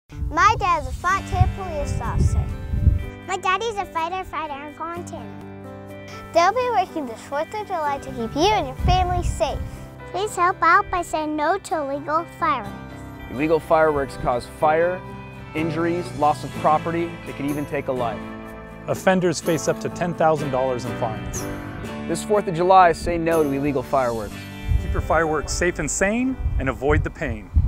My dad's a Fontana Police officer. My daddy's a fighter in Fontana. They'll be working this 4th of July to keep you and your family safe. Please help out by saying no to illegal fireworks. Illegal fireworks cause fire, injuries, loss of property. They could even take a life. Offenders face up to $10,000 in fines. This 4th of July, say no to illegal fireworks. Keep your fireworks safe and sane and avoid the pain.